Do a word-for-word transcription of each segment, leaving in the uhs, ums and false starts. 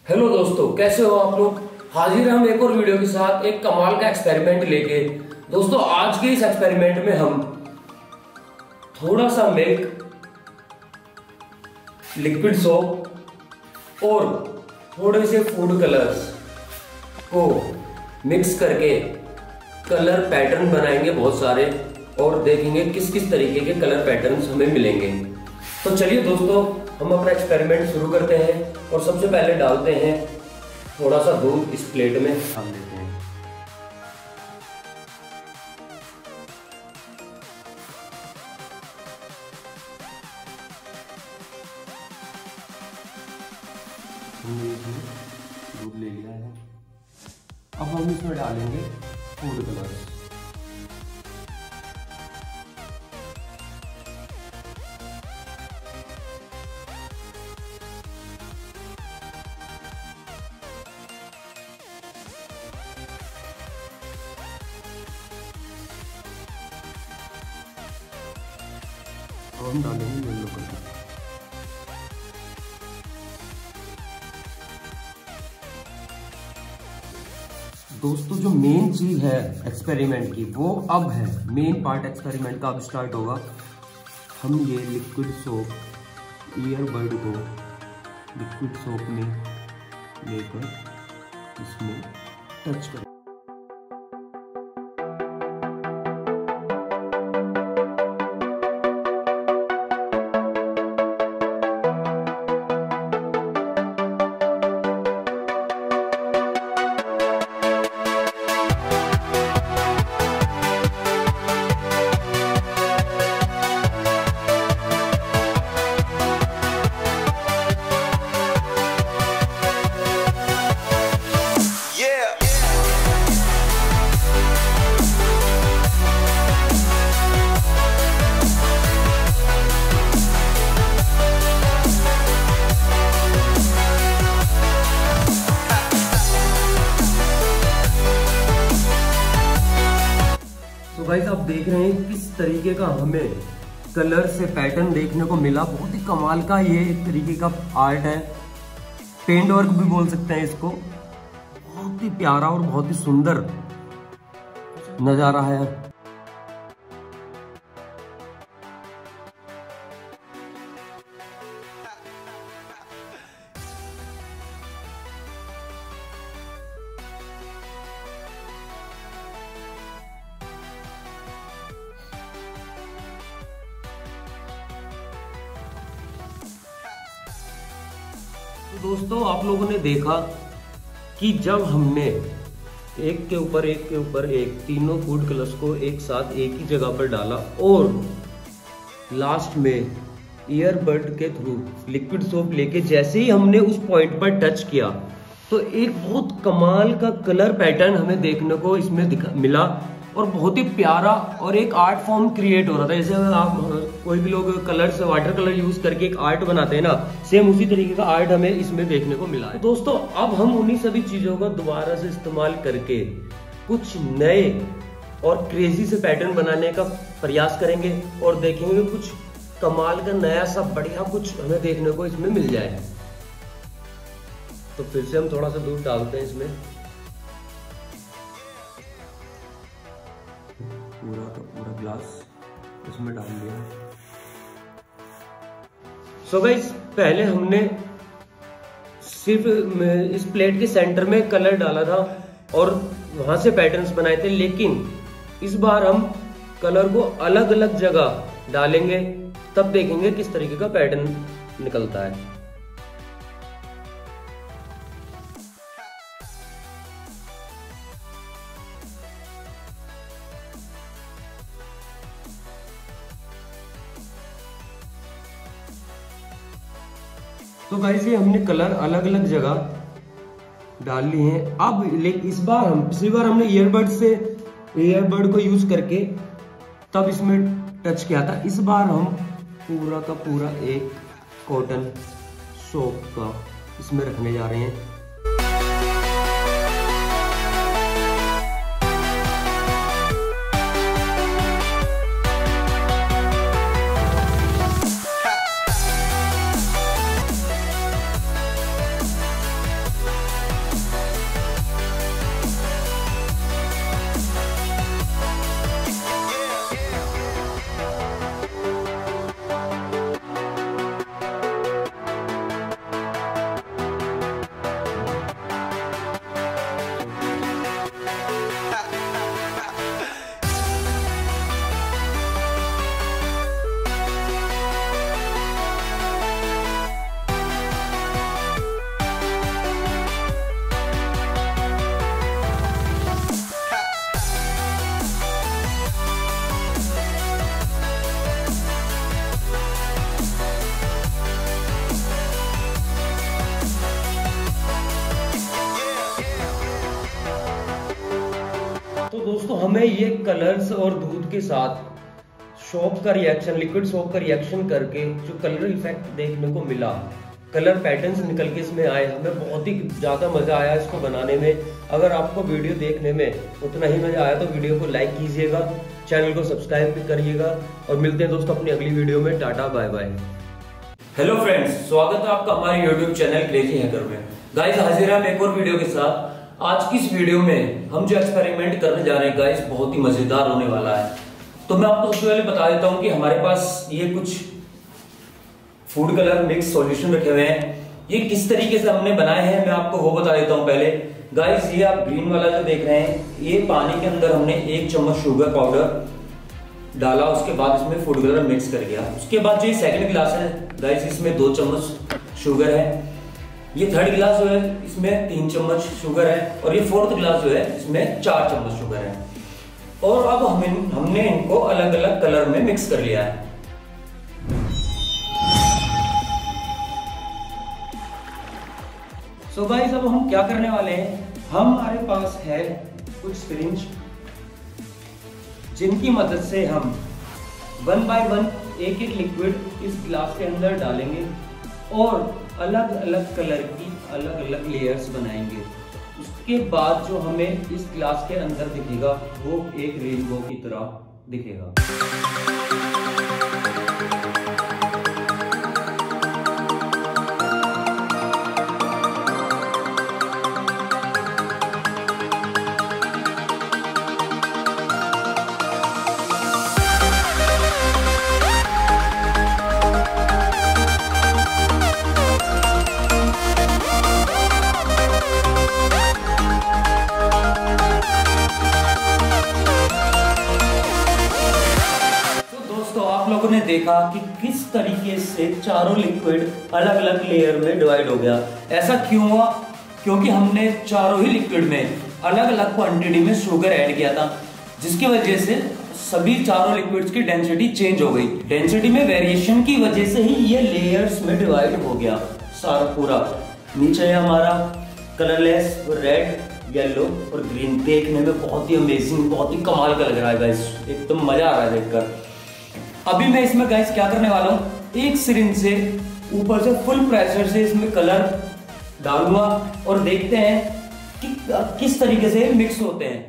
Hello दोस्तों, कैसे हो आप लोग। हाजिर हम एक और वीडियो के साथ एक कमाल का एक्सपेरिमेंट लेके। दोस्तों, आज के इस एक्सपेरिमेंट में हम थोड़ा सा मिल्क, लिक्विड सोप और थोड़े से फूड कलर्स को मिक्स करके कलर पैटर्न बनाएंगे बहुत सारे, और देखेंगे किस किस तरीके के कलर पैटर्न्स हमें मिलेंगे। तो चलिए दोस्तों, हम अपना एक्सपेरिमेंट शुरू करते हैं। और सबसे पहले डालते हैं थोड़ा सा दूध इस प्लेट में डाल देते हैं। हमने इसमें दूध ले लिया है। अब हम इसमें डालेंगे फूड कलर्स। और हम डालेंगे येलो कलर। दोस्तों, जो मेन चीज है एक्सपेरिमेंट की वो अब है। मेन पार्ट एक्सपेरिमेंट का अब स्टार्ट होगा। हम ये लिक्विड सोप ईयरबड को लिक्विड सोप में लेकर इसमें टच करें। तो गाइस, आप देख रहे हैं किस तरीके का हमें कलर से पैटर्न देखने को मिला। बहुत ही कमाल का ये एक तरीके का आर्ट है, पेंट वर्क भी बोल सकते हैं इसको। बहुत ही प्यारा और बहुत ही सुंदर नजारा है। तो दोस्तों, आप लोगों ने देखा कि जब हमने एक के ऊपर एक के ऊपर एक तीनों फूड कलर्स को एक साथ एक ही जगह पर डाला और लास्ट में ईयरबड के थ्रू लिक्विड सोप लेके जैसे ही हमने उस पॉइंट पर टच किया तो एक बहुत कमाल का कलर पैटर्न हमें देखने को इसमें मिला। और बहुत ही प्यारा और एक आर्ट फॉर्म क्रिएट हो रहा था। जैसे आप कोई भी लोग कलर्स वाटर कलर यूज करके एक आर्ट बनाते हैं ना, सेम उसी तरीके का आर्ट हमें इसमें देखने को मिला है। दोस्तों, अब हम उन्हीं सभी चीजों का दोबारा से इस्तेमाल करके कुछ नए और क्रेजी से पैटर्न बनाने का प्रयास करेंगे और देखेंगे कुछ कमाल का नया सा बढ़िया कुछ हमें देखने को इसमें मिल जाए। तो फिर से हम थोड़ा सा दूध डालते हैं इसमें। पूरा का पूरा ग्लास इसमें डाल दिया। सो गाइस, पहले हमने सिर्फ इस प्लेट के सेंटर में कलर डाला था और वहां से पैटर्न्स बनाए थे, लेकिन इस बार हम कलर को अलग अलग जगह डालेंगे, तब देखेंगे किस तरीके का पैटर्न निकलता है। तो गाइस, ये हमने कलर अलग अलग जगह डाल लिए हैं। अब लेकिन इस बार हम पिछली बार हमने ईयरबड से ईयरबड को यूज करके तब इसमें टच किया था। इस बार हम पूरा का पूरा एक कॉटन सोप का इसमें रखने जा रहे हैं। तो दोस्तों हमें ये कलर्स और दूध के साथ सोप का रिएक्शन, लिक्विड सोप का रिएक्शन करके जो कलर इफेक्ट देखने को मिला, कलर पैटर्न्स निकल के इसमें आए, हमें बहुत ही ज़्यादा मज़ा आया इसको बनाने में। अगर आपको वीडियो देखने में उतना ही मज़ा आया तो वीडियो को लाइक कीजिएगा, चैनल को सब्सक्राइब भी करिएगा और मिलते हैं दोस्तों अपनी अगली वीडियो में। Tata bye bye. Hello friends, स्वागत है आपका हमारे यूट्यूब चैनल क्रेजी हैकर में। गाइस हाजिर हम एक और वीडियो के साथ। आज की इस वीडियो में हम जो एक्सपेरिमेंट करने जा रहे हैं गाइस, बहुत ही मजेदार होने वाला है। तो मैं आपको सबसे पहले बता देता हूं कि हमारे पास ये कुछ फूड कलर मिक्स सॉल्यूशन रखे हुए हैं। ये किस तरीके से हमने बनाए हैं मैं आपको वो बता देता हूं पहले। गाइस ये आप ग्रीन वाला जो देख रहे हैं, ये पानी के अंदर हमने एक चम्मच शुगर पाउडर डाला, उसके बाद इसमें फूड कलर मिक्स कर दिया। उसके बाद जो सेकंड गिलास है गाइस, इसमें दो चम्मच शुगर है। ये थर्ड गिलास जो है इसमें तीन चम्मच शुगर है और ये फोर्थ गिलास जो है इसमें चार चम्मच शुगर है। और अब हम इन, हमने इनको अलग अलग कलर में मिक्स कर लिया है। सो गाइस अब हम क्या करने वाले हैं, हम हमारे पास है कुछ सिरिंज जिनकी मदद से हम वन बाय वन एक एक लिक्विड इस ग्लास के अंदर डालेंगे और अलग अलग कलर की अलग अलग लेयर्स बनाएंगे। उसके बाद जो हमें इस ग्लास के अंदर दिखेगा वो एक रेनबो की तरह दिखेगा। आप लोगों ने देखा कि किस तरीके से चारों लिक्विड अलग अलग लेयर में डिवाइड हो गया। ऐसा क्यों हुआ? क्योंकि हमने चारों ही लिक्विड में अलग अलग क्वांटिटी में शुगर ऐड किया था, जिसकी वजह से सभी चारों लिक्विड्स की डेंसिटी चेंज हो गई। डेंसिटी में वेरिएशन की वजह से ही ये लेयर्स में डिवाइड हो गया सारा पूरा। नीचे है हमारा कलरलेस रेड, येलो और ग्रीन। देखने में बहुत ही अमेजिंग, बहुत ही कमाल का लग रहा है गाइस, एकदम मजा आ रहा है देखकर। अभी मैं इसमें गाइस क्या करने वाला हूं, एक सिरिंज से ऊपर से फुल प्रेशर से इसमें कलर डालूंगा और देखते हैं कि किस तरीके से मिक्स होते हैं।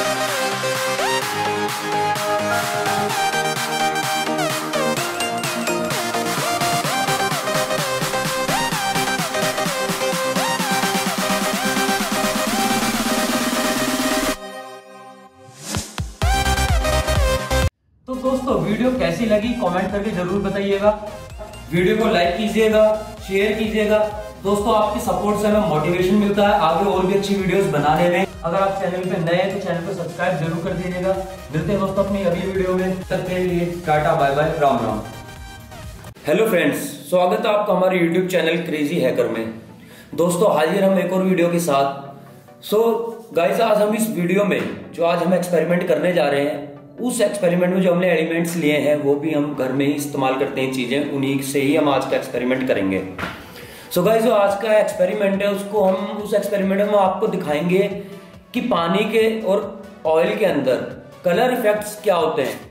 तो दोस्तों वीडियो कैसी लगी कमेंट करके जरूर बताइएगा। वीडियो को लाइक कीजिएगा, शेयर कीजिएगा। दोस्तों आपकी सपोर्ट से हमें मोटिवेशन मिलता है आगे और भी अच्छी वीडियोस बनाने में। अगर आप चैनल पे नए हैं तो चैनल को सब्सक्राइब जरूर कर दीजिएगा। मिलते हैं दोस्तों अपनी अगली वीडियो में, तब तक के लिए tata bye bye, Ram Ram. Hello friends, स्वागत है आपका हमारे यूट्यूब चैनल क्रेजी हैकर में। दोस्तों हाजिर हम एक और वीडियो के साथ। सो गाइस आज हम इस वीडियो में जो आज हम एक्सपेरिमेंट करने जा रहे हैं, उस एक्सपेरिमेंट में जो हमने एलिमेंट्स लिए हैं वो भी हम घर में ही इस्तेमाल करते हैं चीजें, उन्हीं से ही हम आज का एक्सपेरिमेंट करेंगे। सो गाइस जो आज का एक्सपेरिमेंट है उसको हम उस एक्सपेरिमेंट में आपको दिखाएंगे कि पानी के और ऑयल के अंदर कलर इफेक्ट्स क्या होते हैं।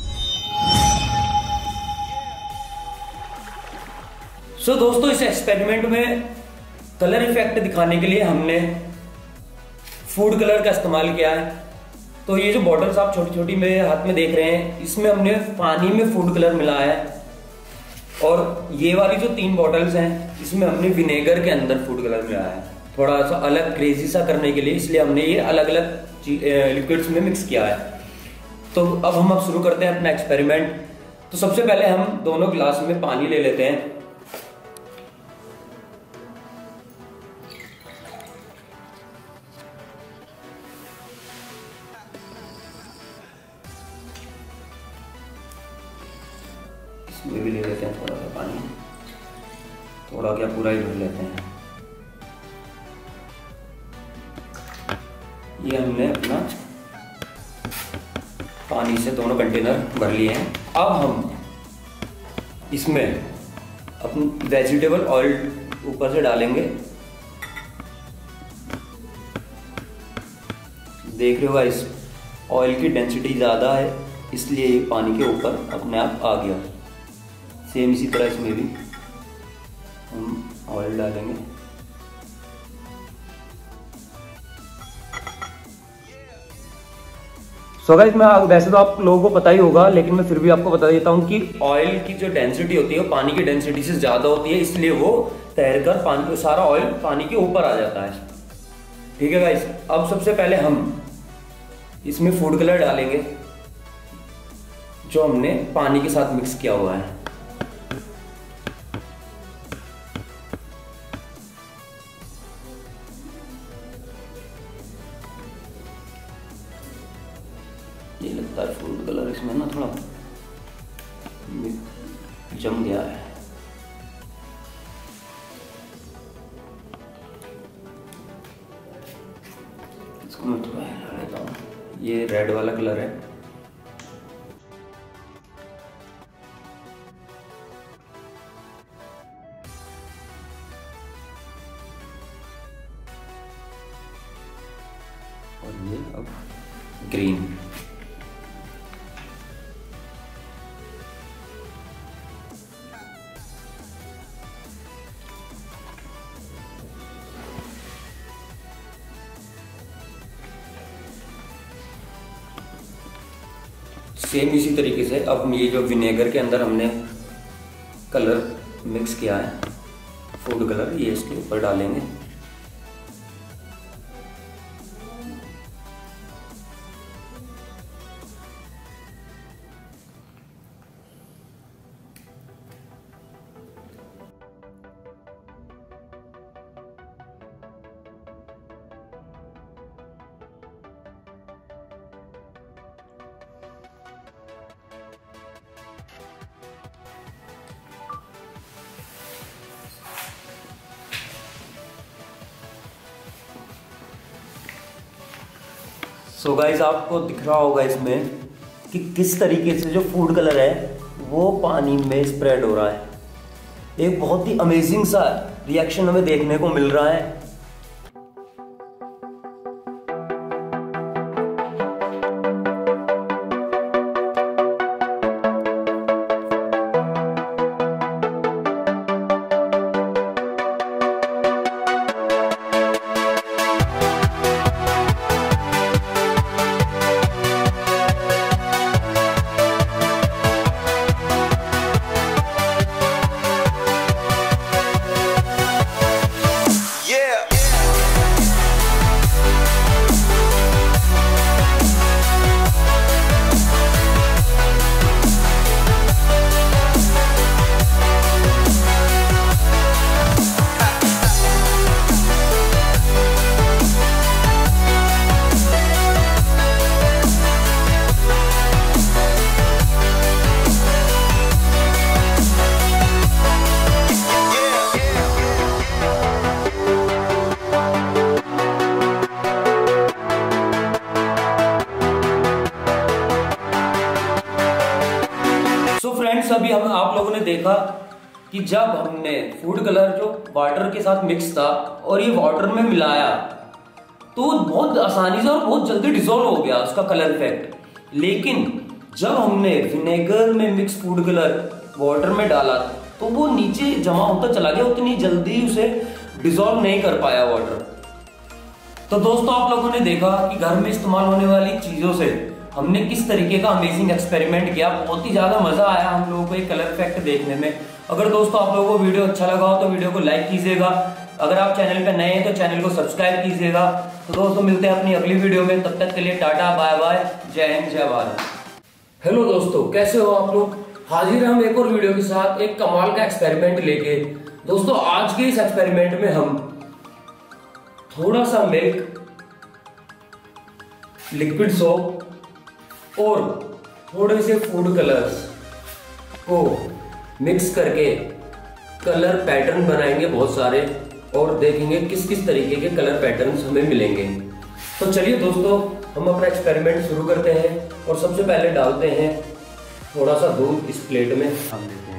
सो so, दोस्तों इस एक्सपेरिमेंट में कलर इफेक्ट दिखाने के लिए हमने फूड कलर का इस्तेमाल किया है। तो ये जो बॉटल्स आप छोटी छोटी मेरे हाथ में देख रहे हैं, इसमें हमने पानी में फूड कलर मिलाया है। और ये वाली जो तीन बॉटल्स हैं इसमें हमने विनेगर के अंदर फूड कलर मिलाया है, थोड़ा सा अलग क्रेजी सा करने के लिए, इसलिए हमने ये अलग अलग लिक्विड्स में मिक्स किया है। तो अब हम अब शुरू करते हैं अपना एक्सपेरिमेंट। तो सबसे पहले हम दोनों गिलास में पानी ले लेते हैं। इसमें भी ले लेते हैं थोड़ा सा पानी, थोड़ा क्या पूरा ही भर लेते हैं। ये हमने अपना पानी से दोनों कंटेनर भर लिए हैं। अब हम इसमें अपनी वेजिटेबल ऑयल ऊपर से डालेंगे। देख रहे हो गाइस, ऑयल की डेंसिटी ज़्यादा है, इसलिए ये पानी के ऊपर अपने आप आ गया। सेम इसी तरह इसमें भी हम ऑयल डालेंगे। सो गाइस, मैं वैसे तो आप लोगों को पता ही होगा, लेकिन मैं फिर भी आपको बता देता हूँ कि ऑयल की जो डेंसिटी होती है वो पानी की डेंसिटी से ज़्यादा होती है, इसलिए वो तैरकर पानी सारा ऑयल पानी के ऊपर आ जाता है। ठीक है गाइस, अब सबसे पहले हम इसमें फूड कलर डालेंगे जो हमने पानी के साथ मिक्स किया हुआ है। ये लगता है फूड कलर इसमें ना थोड़ा जम गया है। इसको मैं थोड़ा हिला लेता हूँ। ये रेड वाला कलर है। और ये अब ग्रीन। सेम इसी तरीके से अब ये जो विनेगर के अंदर हमने कलर मिक्स किया है, फूड कलर, ये इसके ऊपर डालेंगे। सो गाइस, आपको दिख रहा होगा इसमें कि किस तरीके से जो फूड कलर है वो पानी में स्प्रेड हो रहा है। एक बहुत ही अमेजिंग सा रिएक्शन हमें देखने को मिल रहा है। फ्रेंड्स, अभी हम आप लोगों ने देखा कि जब हमने फूड कलर जो वाटर के साथ मिक्स था और ये वाटर में मिलाया तो बहुत आसानी से और बहुत जल्दी डिसॉल्व हो गया उसका कलर इफेक्ट। लेकिन जब हमने विनेगर में मिक्स फूड कलर वाटर में डाला तो वो नीचे जमा होता चला गया, उतनी जल्दी उसे डिसॉल्व नहीं कर पाया वाटर। तो दोस्तों, आप लोगों ने देखा कि घर में इस्तेमाल होने वाली चीजों से हमने किस तरीके का अमेजिंग एक्सपेरिमेंट किया। बहुत ही ज्यादा मजा आया हम लोगों को एक कलर इफेक्ट देखने में। अगर दोस्तों आप लोगों को वीडियो अच्छा लगा हो तो वीडियो को लाइक कीजिएगा। अगर आप चैनल पे नए हैं तो चैनल को सब्सक्राइब कीजिएगा। तो दोस्तों, मिलते हैं अपनी अगली वीडियो में, तब तक के लिए टाटा बाय बाय, जय हिंद जय भारत। हेलो दोस्तों, कैसे हो आप लोग? हाजिर हम एक और वीडियो के साथ एक कमाल का एक्सपेरिमेंट लेके। दोस्तों, आज के इस एक्सपेरिमेंट में हम थोड़ा सा मिल्क, लिक्विड सोप और थोड़े से फूड कलर्स को मिक्स करके कलर पैटर्न बनाएंगे बहुत सारे, और देखेंगे किस किस तरीके के कलर पैटर्न्स हमें मिलेंगे। तो चलिए दोस्तों, हम अपना एक्सपेरिमेंट शुरू करते हैं। और सबसे पहले डालते हैं थोड़ा सा दूध इस प्लेट में हम लेते हैं।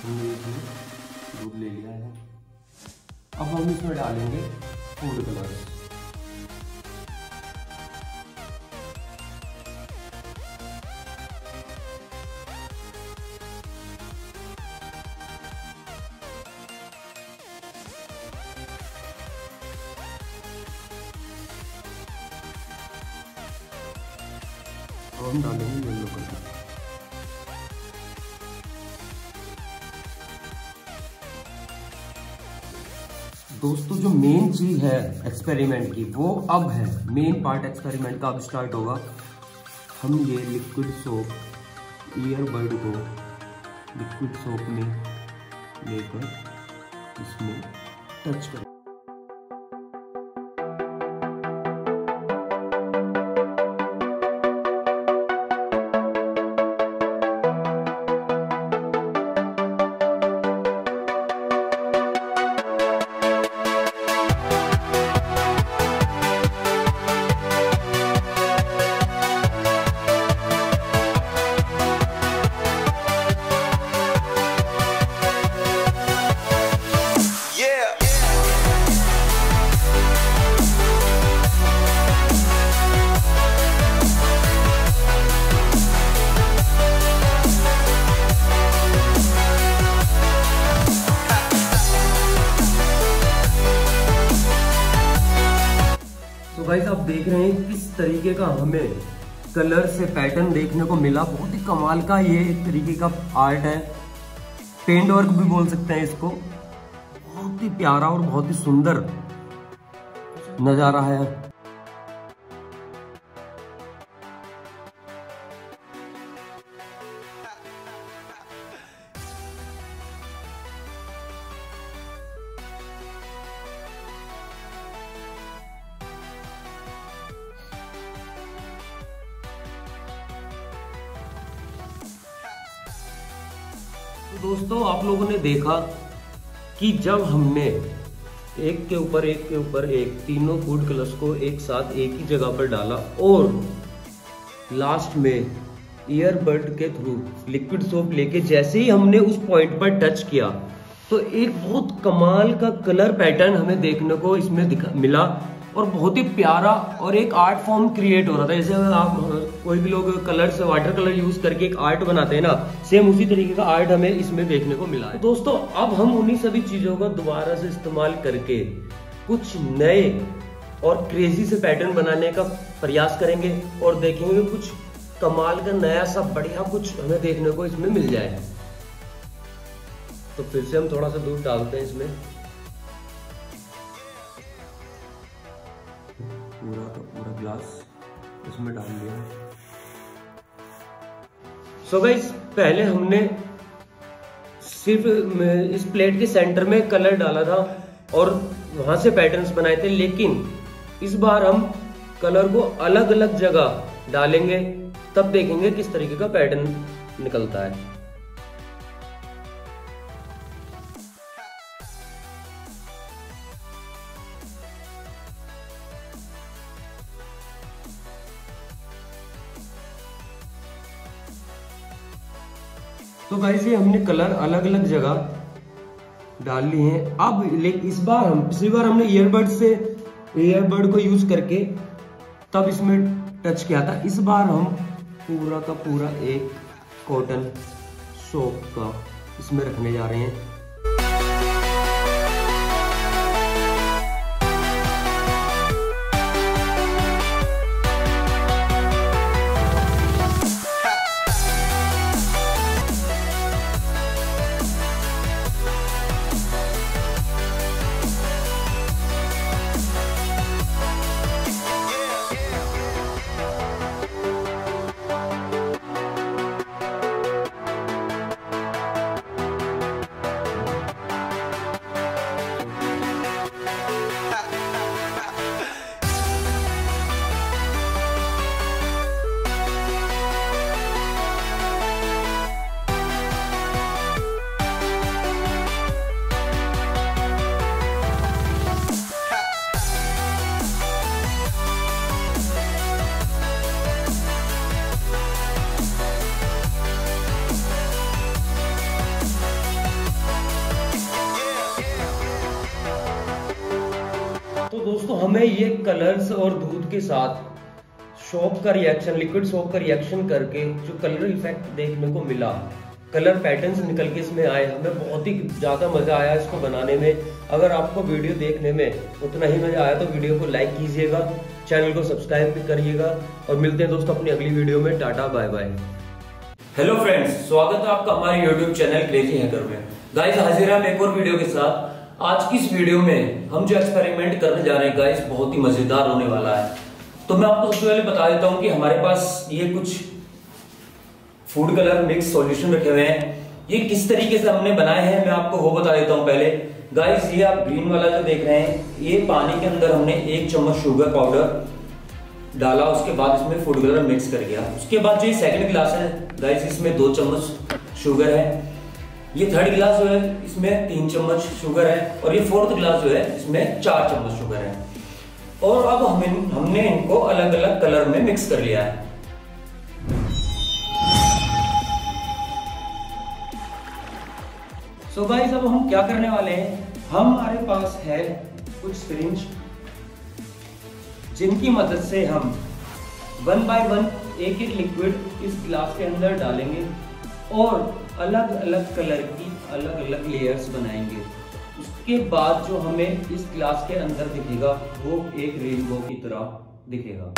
हमने इसमें दूध ले लिया है। अब हम इसमें डालेंगे फूड कलर्स। अब हम डालेंगे येलो कलर। दोस्तों जो मेन चीज है एक्सपेरिमेंट की वो अब है, मेन पार्ट एक्सपेरिमेंट का अब स्टार्ट होगा। हम ये लिक्विड सोप ईयरबड को लिक्विड सोप में लेकर इसमें टच करें। तो गाइस आप देख रहे हैं किस तरीके का हमें कलर से पैटर्न देखने को मिला। बहुत ही कमाल का ये एक तरीके का आर्ट है, पेंट वर्क भी बोल सकते हैं इसको। बहुत ही प्यारा और बहुत ही सुंदर नजारा है। तो दोस्तों आप लोगों ने देखा कि जब हमने एक के ऊपर एक के ऊपर एक तीनों फूड कलर्स को एक साथ एक ही जगह पर डाला और लास्ट में ईयरबड के थ्रू लिक्विड सोप लेके जैसे ही हमने उस पॉइंट पर टच किया तो एक बहुत कमाल का कलर पैटर्न हमें देखने को इसमें दिखा मिला और बहुत ही प्यारा और एक आर्ट फॉर्म क्रिएट हो रहा था। जैसे आप कोई भी लोग कलर से वाटर कलर यूज करके एक आर्ट बनाते हैं ना, सेम उसी तरीके का आर्ट हमें इसमें देखने को मिला है। तो दोस्तों अब हम उन्हीं सभी चीजों को दोबारा से इस्तेमाल करके कुछ नए और क्रेजी से पैटर्न बनाने का प्रयास करेंगे और देखेंगे कुछ कमाल का नया सा बढ़िया कुछ हमें देखने को इसमें मिल जाए। तो फिर से हम थोड़ा सा दूध डालते हैं इसमें, पूरा का पूरा ग्लास इसमें डाल दिया। सो गाइस पहले हमने सिर्फ इस प्लेट के सेंटर में कलर डाला था और वहां से पैटर्न्स बनाए थे, लेकिन इस बार हम कलर को अलग अलग जगह डालेंगे, तब देखेंगे किस तरीके का पैटर्न निकलता है। तो गाइस ये हमने कलर अलग अलग जगह डाल लिए हैं। अब लेकिन इस बार हम पिछली बार हमने ईयरबड से ईयरबड को यूज करके तब इसमें टच किया था। इस बार हम पूरा का पूरा एक कॉटन सोप का इसमें रखने जा रहे हैं। हमें ये कलर्स और दूध के साथ सोप का रिएक्शन, लिक्विड सोप का रिएक्शन करके जो कलर इफेक्ट देखने को मिला, कलर पैटर्न्स निकल के इसमें आए, हमें बहुत ही ज़्यादा मज़ा आया इसको बनाने में। अगर आपको वीडियो देखने में उतना ही मज़ा आया तो वीडियो को लाइक कीजिएगा, चैनल को सब्सक्राइब भी करिएगा और मिलते हैं दोस्तों अपनी अगली वीडियो में। Tata bye bye. Hello friends, स्वागत है आपका हमारे यूट्यूब चैनल क्रेजी हैकर में। गाइस हाजिर हैं एक और वीडियो के साथ। आज की इस वीडियो में हम जो एक्सपेरिमेंट करने जा रहे हैं गाइस बहुत ही मजेदार होने वाला है। तो मैं आपको सबसे पहले बता देता हूं कि हमारे पास ये कुछ फूड कलर मिक्स सॉल्यूशन रखे हुए हैं। ये किस तरीके से हमने बनाए हैं मैं आपको वो बता देता हूं पहले। गाइस ये आप ग्रीन वाला जो देख रहे हैं, ये पानी के अंदर हमने एक चम्मच शुगर पाउडर डाला, उसके बाद इसमें फूड कलर मिक्स कर दिया। उसके बाद जो ये सेकंड ग्लास है गाइस, इसमें दो चम्मच शुगर है। ये थर्ड ग्लास जो है इसमें तीन चम्मच शुगर है और ये फोर्थ ग्लास जो है इसमें चार चम्मच शुगर है। और अब हम इन, हमने इनको अलग अलग कलर में मिक्स कर लिया है। सो गाइस अब हम क्या करने वाले हैं, हमारे पास है कुछ सिरिंज जिनकी मदद से हम वन बाय वन एक एक लिक्विड इस ग्लास के अंदर डालेंगे और अलग अलग कलर की अलग अलग लेयर्स बनाएंगे। उसके बाद जो हमें इस ग्लास के अंदर दिखेगा वो एक रेनबो की तरह दिखेगा।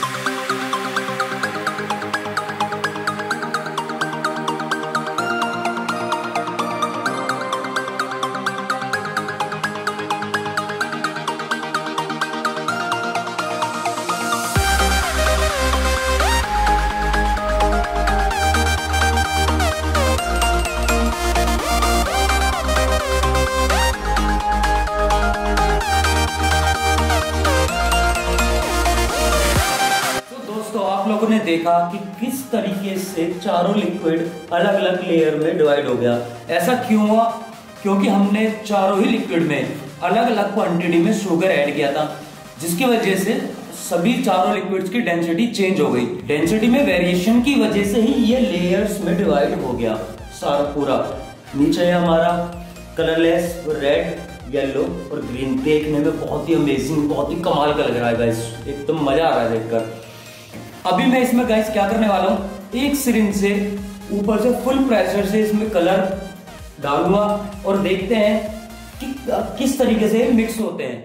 आप लोगों ने देखा कि किस तरीके से चारों लिक्विड अलग अलग लेयर में डिवाइड हो गया। ऐसा क्यों हुआ? क्योंकि हमने चारों ही लिक्विड में अलग अलग क्वांटिटी में शुगर ऐड किया था, जिसकी वजह से सभी चारों लिक्विड्स की डेंसिटी चेंज हो गई। डेंसिटी में वेरिएशन की वजह से ही ये लेयर्स में डिवाइड हो गया सारा पूरा। नीचे है हमारा कलरलेस रेड, येलो और ग्रीन। देखने में बहुत ही अमेजिंग, बहुत ही कमाल का लग रहा है गाइस, एकदम मजा आ रहा है देखकर। अभी मैं इसमें गाइस क्या करने वाला हूं, एक सिरिंज से ऊपर से फुल प्रेशर से इसमें कलर डालूंगा और देखते हैं कि किस तरीके से मिक्स होते हैं।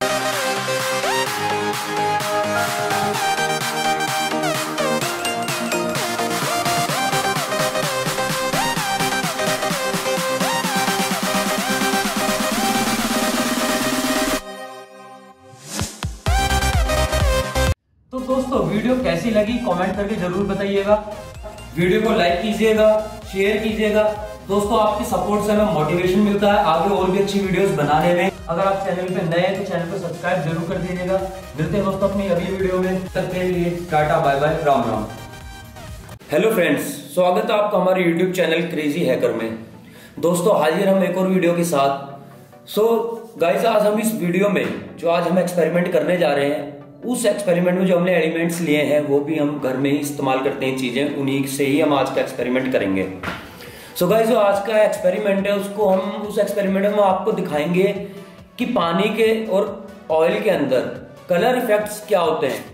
तो दोस्तों वीडियो कैसी लगी कमेंट करके जरूर बताइएगा। वीडियो को लाइक कीजिएगा, शेयर कीजिएगा। दोस्तों आपकी सपोर्ट से हमें मोटिवेशन मिलता है आगे और भी अच्छी वीडियोस बनाने में। अगर आप चैनल पे नए हैं तो चैनल को सब्सक्राइब जरूर कर दीजिएगा। मिलते हैं दोस्तों अपनी अगली वीडियो में, तब तक के लिए tata bye bye, Ram Ram. Hello friends, स्वागत है आपका हमारे यूट्यूब चैनल क्रेजी हैकर में। दोस्तों हाजिर हम एक और वीडियो के साथ। सो गाइस आज हम इस वीडियो में जो आज हम एक्सपेरिमेंट करने जा रहे हैं, उस एक्सपेरिमेंट में जो हमने एलिमेंट्स लिए हैं वो भी हम घर में ही इस्तेमाल करते हैं चीजें, उन्हीं से ही हम आज का एक्सपेरिमेंट करेंगे। सो गाइस जो आज का एक्सपेरिमेंट है उसको हम उस एक्सपेरिमेंट में आपको दिखाएंगे कि पानी के और ऑयल के अंदर कलर इफेक्ट्स क्या होते हैं।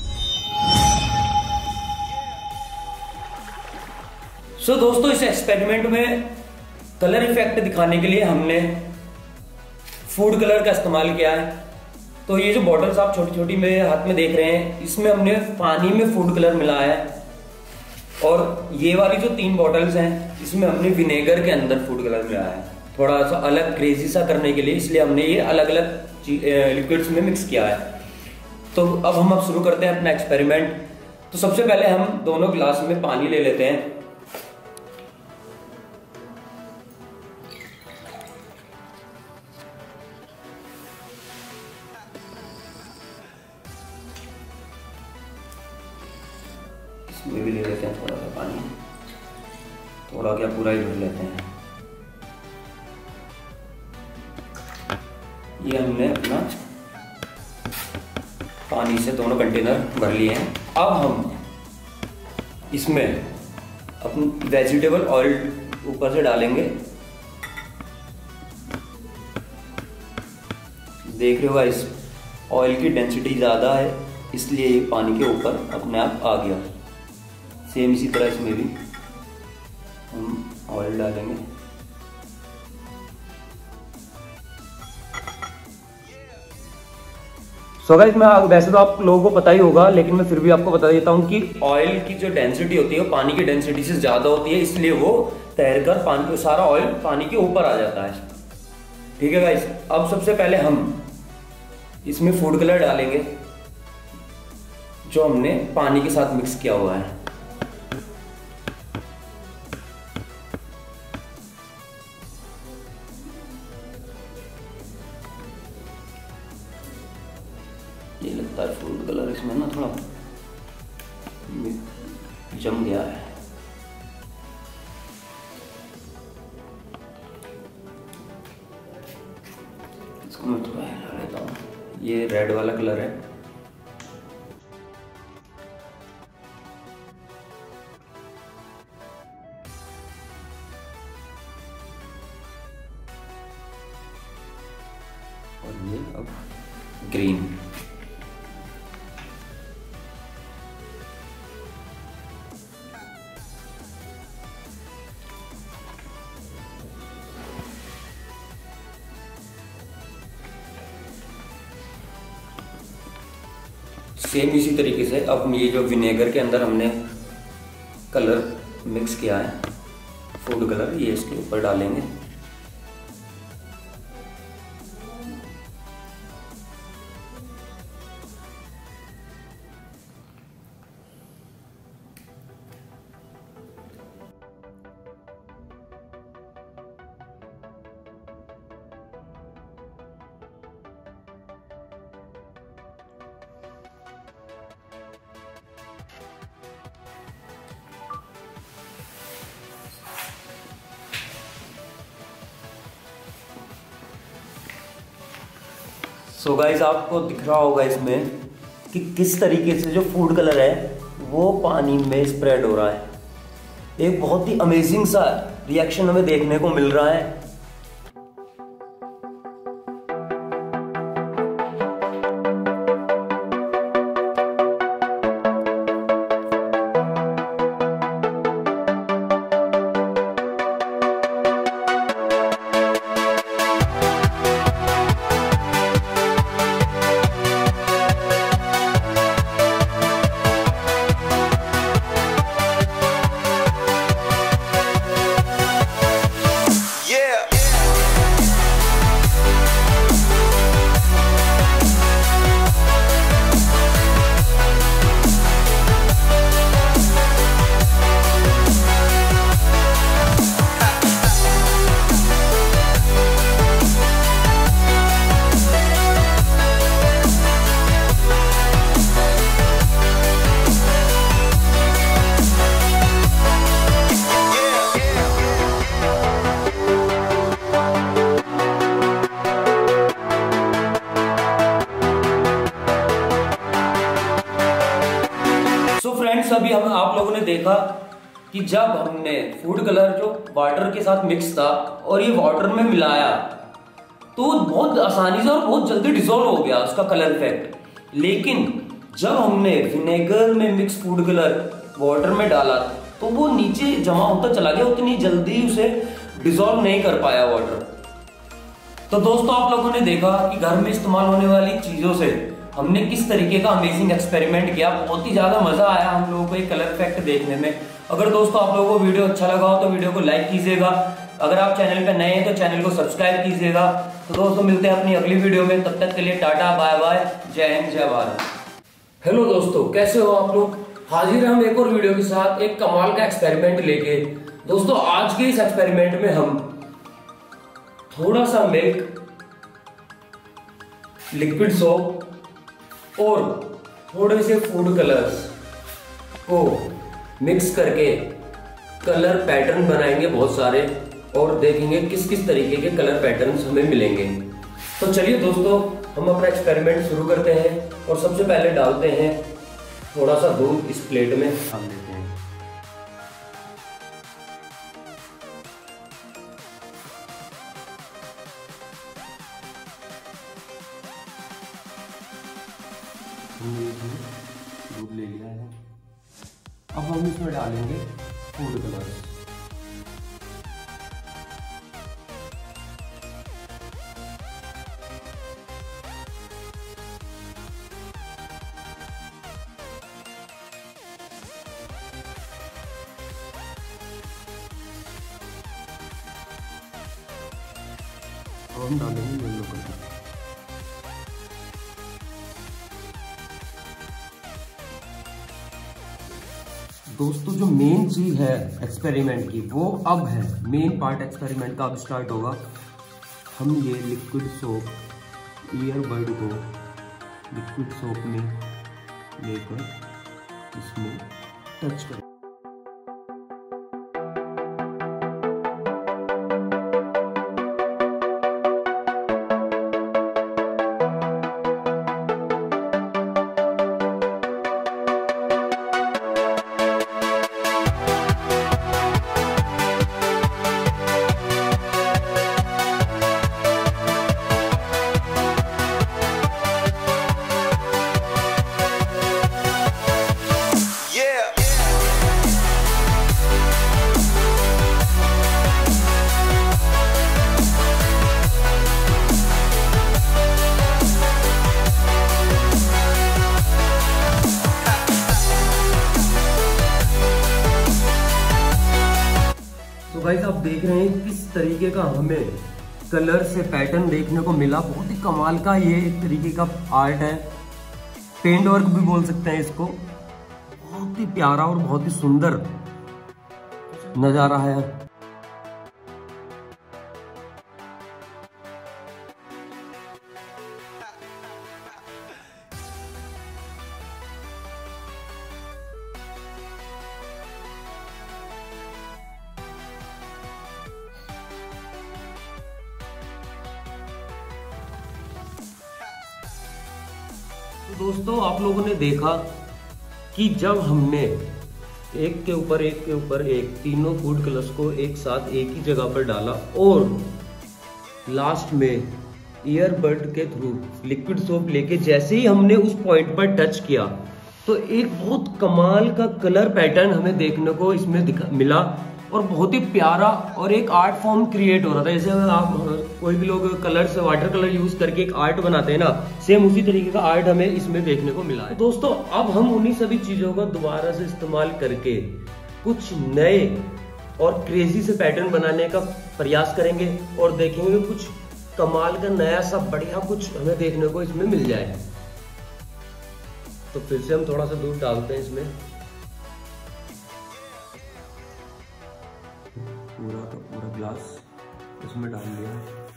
सो so, दोस्तों इस एक्सपेरिमेंट में कलर इफेक्ट दिखाने के लिए हमने फूड कलर का इस्तेमाल किया है। तो ये जो बॉटल्स आप छोटी छोटी मेरे हाथ में देख रहे हैं, इसमें हमने पानी में फूड कलर मिलाया है। और ये वाली जो तीन बॉटल्स हैं इसमें हमने विनेगर के अंदर फूड कलर मिलाया है, थोड़ा सा अलग क्रेजी सा करने के लिए, इसलिए हमने ये अलग अलग लिक्विड्स में मिक्स किया है। तो अब हम अब शुरू करते हैं अपना एक्सपेरिमेंट। तो सबसे पहले हम दोनों ग्लास में पानी ले लेते हैं। इसमें भी ले लेते हैं थोड़ा सा पानी, थोड़ा क्या पूरा ही भर लेते हैं। ये हमने अपना पानी से दोनों कंटेनर भर लिए हैं। अब हम इसमें अपनी वेजिटेबल ऑयल ऊपर से डालेंगे। देख रहे हो गाइस, ऑयल की डेंसिटी ज़्यादा है इसलिए ये पानी के ऊपर अपने आप आ गया। सेम इसी तरह इसमें भी हम ऑयल डालेंगे। सो गाइस मैं वैसे तो आप लोगों को पता ही होगा, लेकिन मैं फिर भी आपको बता देता हूँ कि ऑयल की जो डेंसिटी होती है वो पानी की डेंसिटी से ज़्यादा होती है, इसलिए वो तैरकर पानी सारा ऑयल पानी के ऊपर आ जाता है। ठीक है गाइस, अब सबसे पहले हम इसमें फूड कलर डालेंगे जो हमने पानी के साथ मिक्स किया हुआ है। ये लगता है फूड कलर इसमें ना थोड़ा जम गया है। इसको मैं थोड़ा हिला लेता हूँ। ये रेड वाला कलर है। और ये अब ग्रीन। सेम इसी तरीके से अब ये जो विनेगर के अंदर हमने कलर मिक्स किया है, फूड कलर, ये इसके ऊपर डालेंगे। सो गाइस आपको दिख रहा होगा इसमें कि किस तरीके से जो फूड कलर है वो पानी में स्प्रेड हो रहा है। एक बहुत ही अमेजिंग सा रिएक्शन हमें देखने को मिल रहा है। फ्रेंड्स अभी हम आप लोगों ने देखा कि जब हमने फूड कलर जो वाटर के साथ मिक्स था और ये वाटर में मिलाया तो बहुत आसानी से और बहुत जल्दी डिसॉल्व हो गया उसका कलर इफेक्ट। लेकिन जब हमने विनेगर में मिक्स फूड कलर वाटर में डाला तो वो नीचे जमा होता चला गया, उतनी जल्दी उसे डिसॉल्व नहीं कर पाया वाटर। तो दोस्तों आप लोगों ने देखा कि घर में इस्तेमाल होने वाली चीजों से हमने किस तरीके का अमेजिंग एक्सपेरिमेंट किया। बहुत ही ज्यादा मजा आया हम लोगों को ये कलर इफेक्ट देखने में। अगर दोस्तों आप लोगों को वीडियो अच्छा लगा हो तो वीडियो को लाइक कीजिएगा। अगर आप चैनल पे नए हैं तो चैनल को सब्सक्राइब कीजिएगा। तो दोस्तों मिलते हैं अपनी अगली वीडियो में, तब तक के लिए टाटा बाय बाय, जय हिंद जय भारत। हेलो दोस्तों, कैसे हो आप लोग? हाजिर हैं हम एक और वीडियो के साथ, एक कमाल का एक्सपेरिमेंट लेके। दोस्तों आज के इस एक्सपेरिमेंट में हम थोड़ा सा मिल्क, लिक्विड सोप और थोड़े से फूड कलर्स को मिक्स करके कलर पैटर्न बनाएंगे बहुत सारे, और देखेंगे किस किस तरीके के कलर पैटर्न्स हमें मिलेंगे। तो चलिए दोस्तों हम अपना एक्सपेरिमेंट शुरू करते हैं। और सबसे पहले डालते हैं थोड़ा सा दूध इस प्लेट में हम देते हैं। अब हम इसमें डालेंगे फूड कलर्स। अब हम डालेंगे येलो कलर। दोस्तों जो मेन चीज है एक्सपेरिमेंट की वो अब है, मेन पार्ट एक्सपेरिमेंट का अब स्टार्ट होगा। हम ये लिक्विड सोप ईयरबड को लिक्विड सोप में लेकर इसमें टच करें। तो गाइस आप देख रहे हैं किस तरीके का हमें कलर से पैटर्न देखने को मिला। बहुत ही कमाल का ये एक तरीके का आर्ट है, पेंट वर्क भी बोल सकते हैं इसको। बहुत ही प्यारा और बहुत ही सुंदर नजारा है। तो दोस्तों आप लोगों ने देखा कि जब हमने एक के ऊपर एक के ऊपर एक तीनों फूड कलर्स को एक साथ एक ही जगह पर डाला और लास्ट में ईयरबड के थ्रू लिक्विड सोप लेके जैसे ही हमने उस पॉइंट पर टच किया तो एक बहुत कमाल का कलर पैटर्न हमें देखने को इसमें दिखा मिला और बहुत ही प्यारा और एक आर्ट फॉर्म क्रिएट हो रहा था। जैसे आप कोई भी लोग कलर से वाटर कलर यूज करके एक आर्ट बनाते हैं ना, सेम उसी तरीके का आर्ट हमें इसमें देखने को मिला है। तो दोस्तों अब हम उन्हीं सभी चीजों का दोबारा से इस्तेमाल करके कुछ नए और क्रेजी से पैटर्न बनाने का प्रयास करेंगे और देखेंगे कुछ कमाल का नया सा बढ़िया कुछ हमें देखने को इसमें मिल जाए। तो फिर से हम थोड़ा सा दूध डालते हैं इसमें, पूरा का पूरा ग्लास इसमें डाल दिया।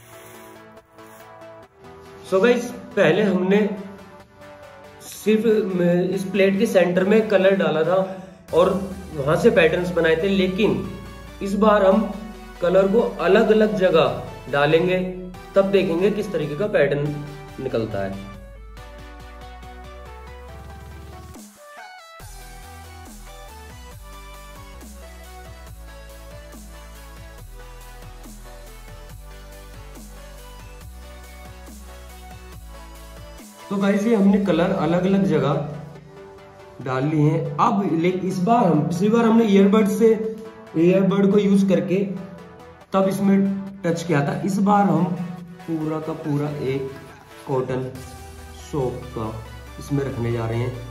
सो गाइस पहले हमने सिर्फ इस प्लेट के सेंटर में कलर डाला था और वहां से पैटर्न्स बनाए थे, लेकिन इस बार हम कलर को अलग अलग जगह डालेंगे, तब देखेंगे किस तरीके का पैटर्न निकलता है। तो गाइस ये हमने कलर अलग अलग जगह डाल लिए हैं। अब लेकिन इस बार हम पिछली बार हमने ईयरबड से ईयरबड को यूज करके तब इसमें टच किया था। इस बार हम पूरा का पूरा एक कॉटन सोप का इसमें रखने जा रहे हैं।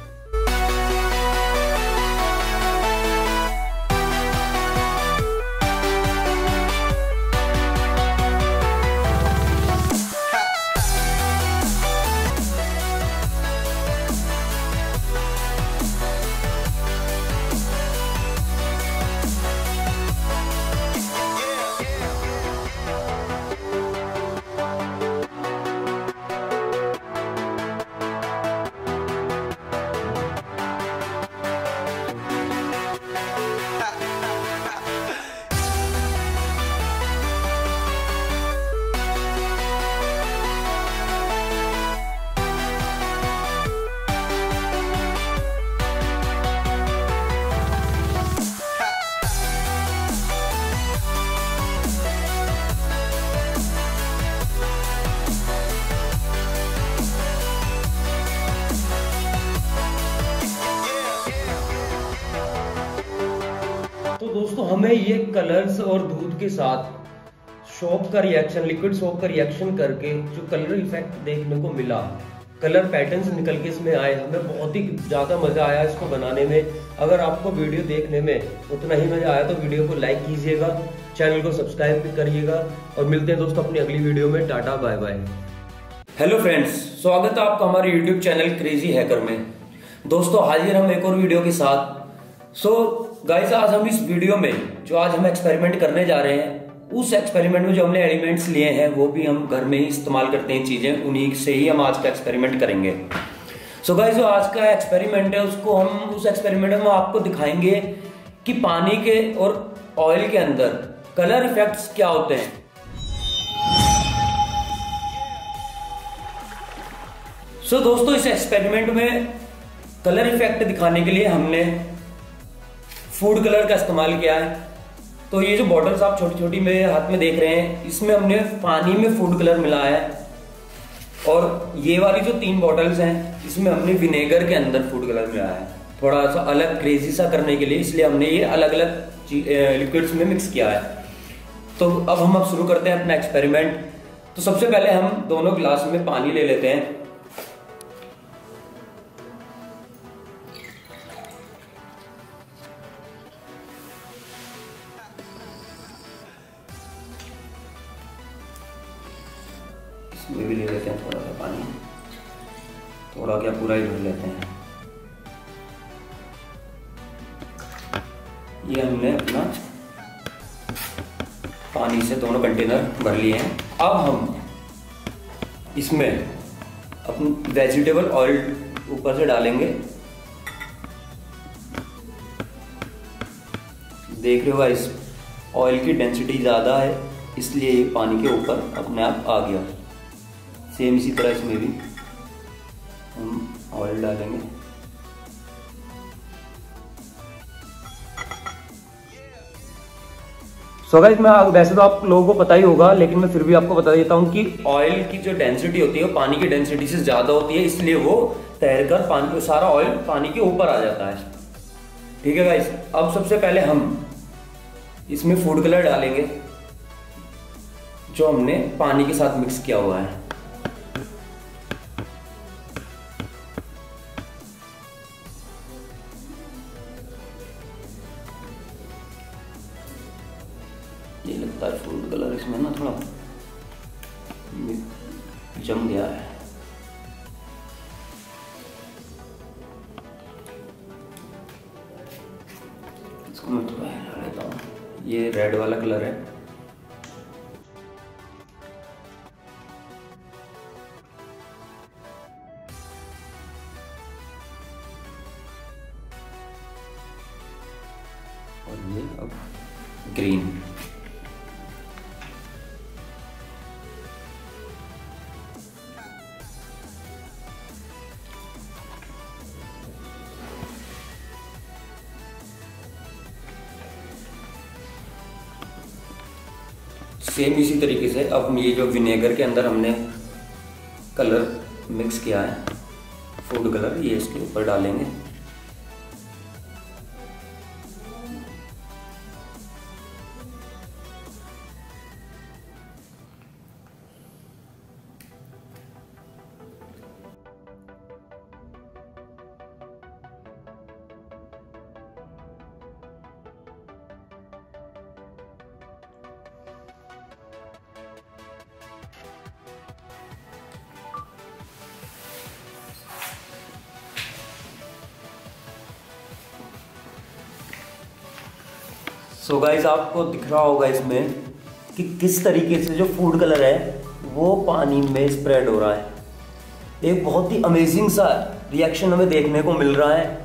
तो दोस्तों हमें ये कलर्स और दूध के साथ सोप का रिएक्शन, लिक्विड सोप का रिएक्शन करके जो कलर इफेक्ट देखने को मिला, कलर पैटर्न्स निकल के इसमें आए, हमें बहुत ही ज़्यादा मज़ा आया इसको बनाने में। अगर आपको वीडियो देखने में उतना ही मज़ा आया तो वीडियो को लाइक कीजिएगा, चैनल को सब्सक्राइब भी करिएगा और मिलते हैं दोस्तों अपनी अगली वीडियो में। Tata bye bye. Hello friends, स्वागत है आपका हमारे यूट्यूब चैनल क्रेजी हैकर में। दोस्तों हाजिर हम एक और वीडियो के साथ। सो गाइस, आज हम इस वीडियो में जो आज हम एक्सपेरिमेंट करने जा रहे हैं, उस एक्सपेरिमेंट में जो हमने एलिमेंट्स लिए हैं वो भी हम घर में ही इस्तेमाल करते हैं चीजें, उन्हीं से ही हम आज का एक्सपेरिमेंट करेंगे। सो गाइस, जो आज का एक्सपेरिमेंट है उसको हम उस एक्सपेरिमेंट में आपको दिखाएंगे कि पानी के और ऑयल के अंदर कलर इफेक्ट्स क्या होते हैं। सो so, दोस्तों इस एक्सपेरिमेंट में कलर इफेक्ट दिखाने के लिए हमने फूड कलर का इस्तेमाल किया है। तो ये जो बॉटल्स आप छोटी छोटी मेरे हाथ में देख रहे हैं, इसमें हमने पानी में फूड कलर मिलाया है। और ये वाली जो तीन बॉटल्स हैं, इसमें हमने विनेगर के अंदर फूड कलर मिलाया है, थोड़ा सा अलग क्रेजी सा करने के लिए, इसलिए हमने ये अलग अलग लिक्विड्स में मिक्स किया है। तो अब हम अब शुरू करते हैं अपना एक्सपेरिमेंट। तो सबसे पहले हम दोनों गिलास में पानी ले लेते हैं। इसमें भी ले लेते हैं थोड़ा सा पानी, थोड़ा क्या पूरा ही भर लेते हैं। ये हमने अपना पानी से दोनों कंटेनर भर लिए हैं। अब हम इसमें अपनी वेजिटेबल ऑयल ऊपर से डालेंगे। देख रहे हो गाइस, ऑयल की डेंसिटी ज़्यादा है, इसलिए ये पानी के ऊपर अपने आप आ गया। सेम इसी तरह इसमें भी हम ऑयल डालेंगे। सो गाइस, मैं वैसे तो आप लोगों को पता ही होगा, लेकिन मैं फिर भी आपको बता देता हूं कि ऑयल की जो डेंसिटी होती है वो पानी की डेंसिटी से ज्यादा होती है, इसलिए वो तैरकर पानी, सारा ऑयल पानी के ऊपर आ जाता है। ठीक है गाइस, अब सबसे पहले हम इसमें फूड कलर डालेंगे जो हमने पानी के साथ मिक्स किया हुआ है। ये लगता है फूड कलर इसमें ना थोड़ा जम गया है। इसको मैं थोड़ा हिला लेता हूँ। ये रेड वाला कलर है। और ये अब ग्रीन। सेम इसी तरीके से अब ये जो विनेगर के अंदर हमने कलर मिक्स किया है, फूड कलर, ये इसके ऊपर डालेंगे। सो so गाइस, आपको दिख रहा होगा इसमें कि किस तरीके से जो फूड कलर है वो पानी में स्प्रेड हो रहा है। एक बहुत ही अमेजिंग सा रिएक्शन हमें देखने को मिल रहा है।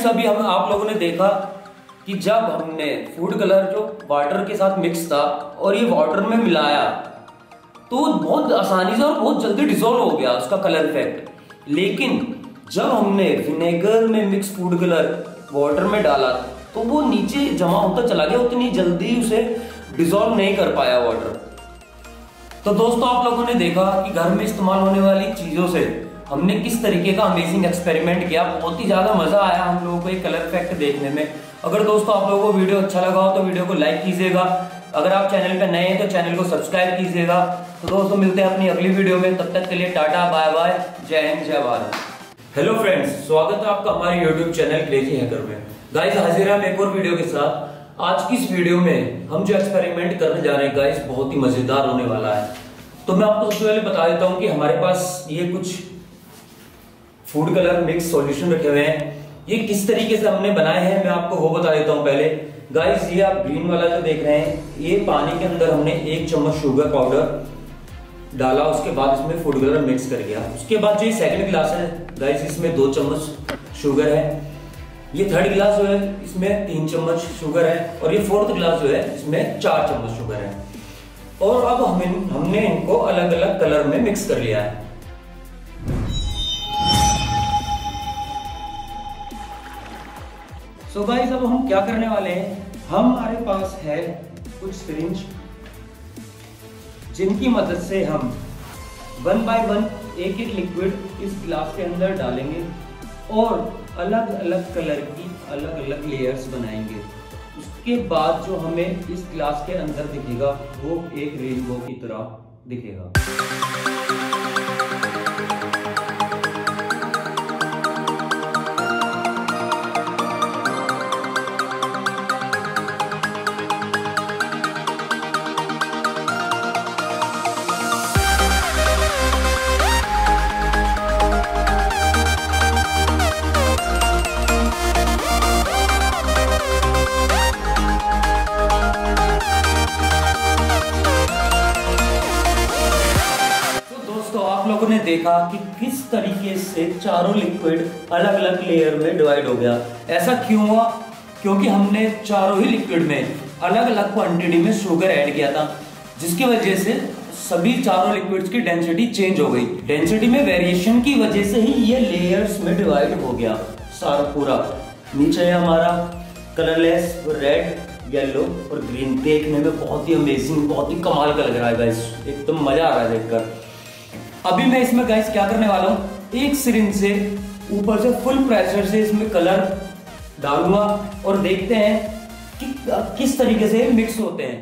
अभी हम आप लोगों ने देखा कि जब हमने फूड कलर जो वाटर के साथ मिक्स था और ये वाटर में मिलाया तो बहुत आसानी से और बहुत जल्दी डिसॉल्व हो गया उसका कलर इफेक्ट। लेकिन जब हमने विनेगर में मिक्स फूड कलर वाटर में डाला तो वो नीचे जमा होता चला गया, उतनी जल्दी उसे डिसॉल्व नहीं कर पाया वाटर। तो दोस्तों आप लोगों ने देखा कि घर में इस्तेमाल होने वाली चीजों से हमने किस तरीके का अमेजिंग एक्सपेरिमेंट किया। बहुत ही ज्यादा मजा आया हम लोगों को ये कलर इफेक्ट देखने में। अगर दोस्तों आप लोगों को वीडियो अच्छा लगा हो तो वीडियो को लाइक कीजिएगा। अगर आप चैनल पे नए हैं तो चैनल को सब्सक्राइब कीजिएगा। तो दोस्तों मिलते हैं अपनी अगली वीडियो में, तब तक के लिए टाटा बाय बाय, जय हिंद जय भारत। हेलो फ्रेंड्स, स्वागत है आपका हमारे यूट्यूब चैनल क्रेजी हैकर में। गाइस हाजिर हैं एक और वीडियो के साथ। आज की इस वीडियो में हम जो एक्सपेरिमेंट करने जा रहे हैं गाइस बहुत ही मजेदार होने वाला है। तो मैं आपको सबसे पहले बता देता हूं कि हमारे पास ये कुछ फूड कलर मिक्स सॉल्यूशन रखे हुए हैं। ये किस तरीके से हमने बनाए हैं मैं आपको वो बता देता हूं पहले। गाइस ये आप ग्रीन वाला जो देख रहे हैं, ये पानी के अंदर हमने एक चम्मच शुगर पाउडर डाला, उसके बाद इसमें फूड कलर मिक्स कर गया। उसके बाद जो ये सेकंड गिलास है गाइस, इसमें दो चम्मच शुगर है। ये थर्ड गिलास जो है इसमें तीन चम्मच शुगर है और ये फोर्थ गिलास जो है इसमें चार चम्मच शुगर है। और अब हम हमने इनको अलग अलग कलर में मिक्स कर लिया है। सो गाइस अब हम क्या करने वाले हैं, हमारे पास है कुछ सिरिंज जिनकी मदद से हम वन बाय वन एक एक लिक्विड इस ग्लास के अंदर डालेंगे और अलग अलग कलर की अलग अलग लेयर्स बनाएंगे। उसके बाद जो हमें इस ग्लास के अंदर दिखेगा वो एक रेनबो की तरह दिखेगा। लोगों ने देखा कि किस तरीके से चारों लिक्विड अलग अलग लेयर में डिवाइड हो गया। ऐसा क्यों हुआ? क्योंकि हमने चारों ही लिक्विड में अलग अलग क्वांटिटी में शुगर ऐड किया था, जिसकी वजह से सभी चारों लिक्विड्स की डेंसिटी चेंज हो गई। डेंसिटी में वेरिएशन की वजह से ही ये लेयर्स में डिवाइड हो गया सारा पूरा। नीचे है हमारा कलरलेस रेड, येलो और ग्रीन। देखने में बहुत ही अमेजिंग, बहुत ही कमाल का लग रहा है गाइस, एकदम मजा आ रहा है देखकर। अभी मैं इसमें गाइस क्या करने वाला हूँ, एक सिरिंज से ऊपर से फुल प्रेशर से इसमें कलर डालूंगा और देखते हैं कि किस तरीके से मिक्स होते हैं।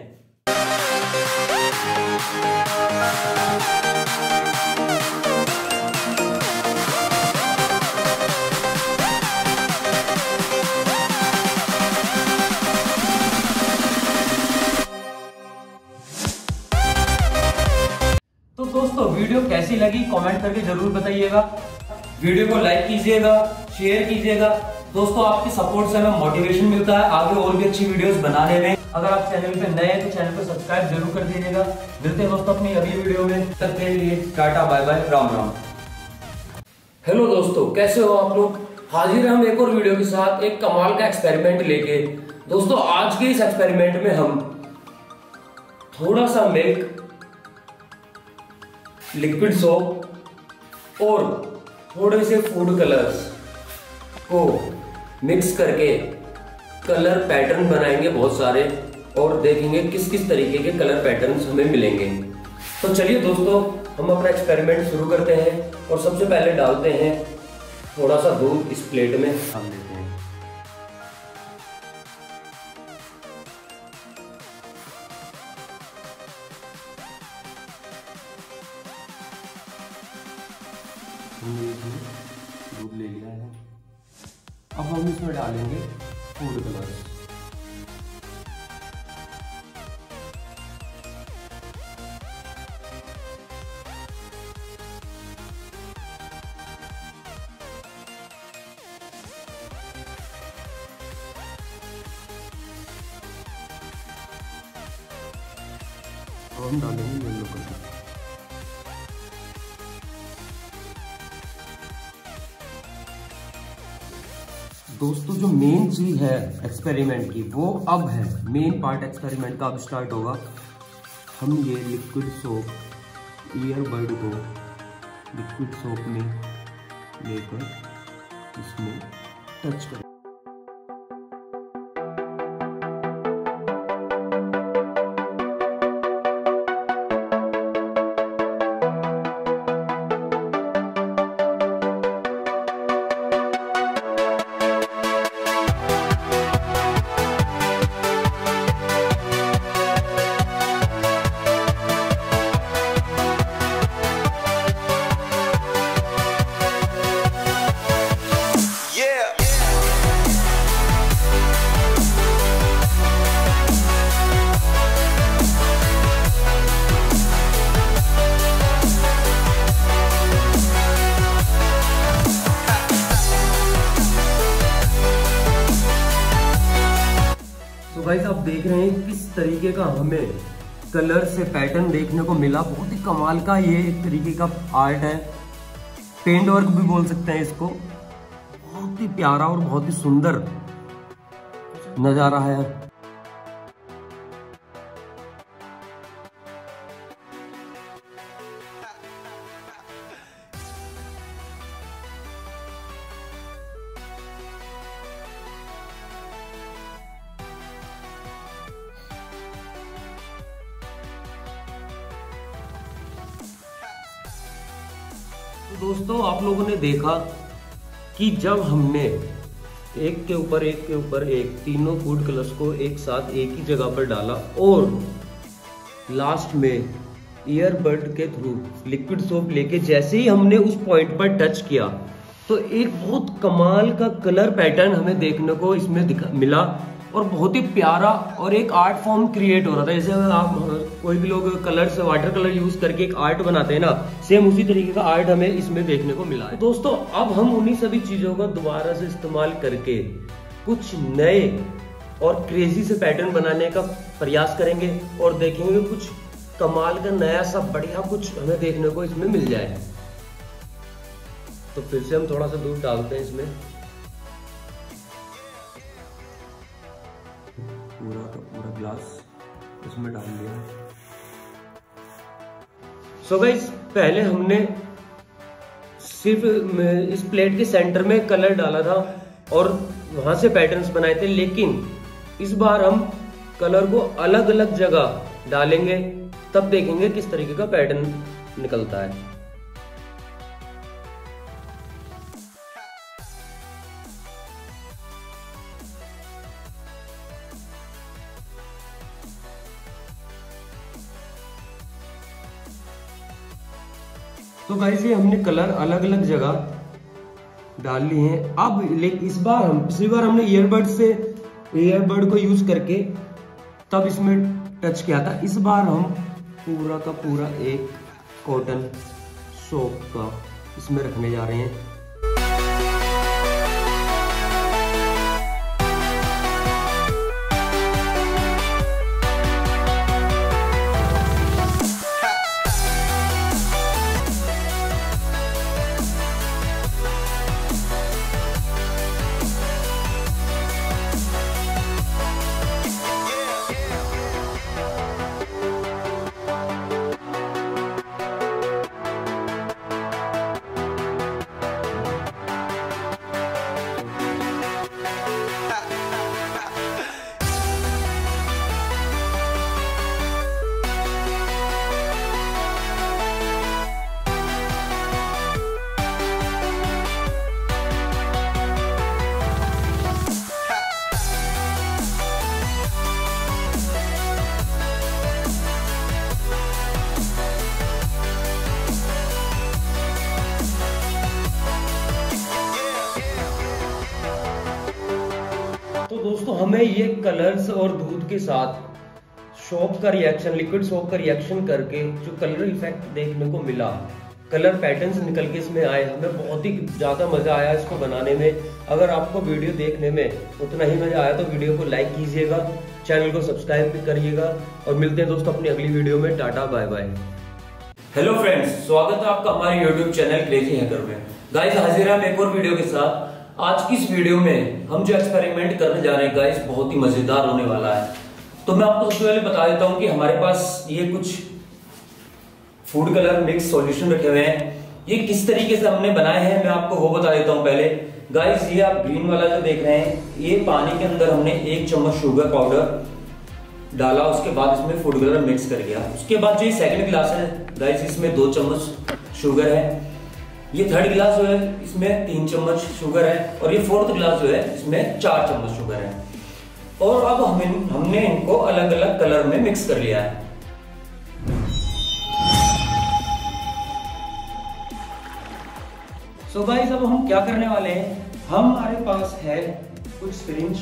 तो दोस्तों वीडियो कैसी लगी कमेंट करके जरूर बताइएगा। वीडियो को लाइक कीजिएगा, शेयर कीजिएगा। दोस्तों आपकी सपोर्ट से हमें मोटिवेशन मिलता है आगे और भी अच्छी वीडियोस बनाने में। अगर आप चैनल पे नए हैं तो चैनल को सब्सक्राइब जरूर कर दीजिएगा। मिलते हैं दोस्तों अपनी अगली वीडियो में, तब तक के लिए tata bye bye, Ram Ram. Hello दोस्तों, कैसे हो आप लोग? हाजिर हम एक और वीडियो के साथ एक कमाल का एक्सपेरिमेंट लेके। दोस्तों आज के इस एक्सपेरिमेंट में हम थोड़ा सा मिल्क, लिक्विड सोप और थोड़े से फूड कलर्स को मिक्स करके कलर पैटर्न बनाएंगे बहुत सारे और देखेंगे किस किस तरीके के कलर पैटर्न्स हमें मिलेंगे। तो चलिए दोस्तों हम अपना एक्सपेरिमेंट शुरू करते हैं और सबसे पहले डालते हैं थोड़ा सा दूध इस प्लेट में डाल देते हैं। दूध ले लिया है, अब हम इसमें डालेंगे फूड कलर्स। और हम डालेंगे येलो कलर। दोस्तों जो मेन चीज है एक्सपेरिमेंट की वो अब है, मेन पार्ट एक्सपेरिमेंट का अब स्टार्ट होगा। हम ये लिक्विड सोप ईयरबड को लिक्विड सोप में लेकर इसमें टच करें। गाइस आप देख रहे हैं किस तरीके का हमें कलर से पैटर्न देखने को मिला। बहुत ही कमाल का ये एक तरीके का आर्ट है, पेंट वर्क भी बोल सकते हैं इसको। बहुत ही प्यारा और बहुत ही सुंदर नजारा है। तो दोस्तों आप लोगों ने देखा कि जब हमने एक के ऊपर एक के ऊपर एक तीनों फूड कलर्स को एक साथ एक ही जगह पर डाला और लास्ट में ईयरबड के थ्रू लिक्विड सोप लेके जैसे ही हमने उस पॉइंट पर टच किया तो एक बहुत कमाल का कलर पैटर्न हमें देखने को इसमें दिखा मिला और बहुत ही प्यारा और एक आर्ट फॉर्म क्रिएट हो रहा था। जैसे आप कोई भी लोग कलर से वाटर कलर यूज करके एक आर्ट बनाते हैं ना, सेम उसी तरीके का आर्ट हमें इसमें देखने को मिला है। दोस्तों अब हम उन्हीं सभी चीजों का दोबारा से इस्तेमाल करके कुछ नए और क्रेजी से पैटर्न बनाने का प्रयास करेंगे और देखेंगे कुछ कमाल का नया सा बढ़िया कुछ हमें देखने को इसमें मिल जाए। तो फिर से हम थोड़ा सा दूध डालते हैं इसमें, पूरा का पूरा ग्लास इसमें डाल दिया। सो गाइस पहले हमने सिर्फ इस प्लेट के सेंटर में कलर डाला था और वहां से पैटर्न्स बनाए थे, लेकिन इस बार हम कलर को अलग अलग जगह डालेंगे, तब देखेंगे किस तरीके का पैटर्न निकलता है। तो गाइस ये हमने कलर अलग अलग जगह डाल लिए हैं। अब लेकिन इस बार हम पिछली बार हमने ईयरबड से ईयरबड को यूज करके तब इसमें टच किया था। इस बार हम पूरा का पूरा एक कॉटन सोप का इसमें रखने जा रहे हैं। तो दोस्तों हमें ये कलर्स और दूध के साथ सोप का रिएक्शन, लिक्विड सोप का रिएक्शन करके जो कलर इफेक्ट देखने को मिला, कलर पैटर्न्स निकल के इसमें आए, हमें बहुत ही ज़्यादा मज़ा आया इसको बनाने में। अगर आपको वीडियो देखने में उतना ही मज़ा आया तो वीडियो को लाइक कीजिएगा, चैनल को सब्सक्राइब भी करिएगा और मिलते हैं दोस्तों अपनी अगली वीडियो में। Tata bye bye. Hello friends, स्वागत है आपका हमारे यूट्यूब चैनल क्रेजी हैकर में। गाइस हाजिर हैं एक और वीडियो के साथ। आज की इस वीडियो में हम जो एक्सपेरिमेंट करने जा रहे हैं गाइस बहुत ही मजेदार होने वाला है। तो मैं आपको सबसे पहले बता देता हूं कि हमारे पास ये कुछ फूड कलर मिक्स सॉल्यूशन रखे हुए हैं। ये किस तरीके से हमने बनाए हैं मैं आपको वो बता देता हूं पहले। गाइस ये आप ग्रीन वाला जो देख रहे हैं, ये पानी के अंदर हमने एक चम्मच शुगर पाउडर डाला, उसके बाद इसमें फूड कलर मिक्स कर दिया। उसके बाद जो ये सेकंड ग्लास है गाइस, इसमें दो चम्मच शुगर है। ये थर्ड ग्लास जो है इसमें तीन चम्मच शुगर है, और ये फोर्थ ग्लास जो है इसमें चार चम्मच शुगर है। और अब हम हमने इनको अलग अलग कलर में मिक्स कर लिया है। सो गाइस अब हम क्या करने वाले हैं, हमारे पास है कुछ सिरिंज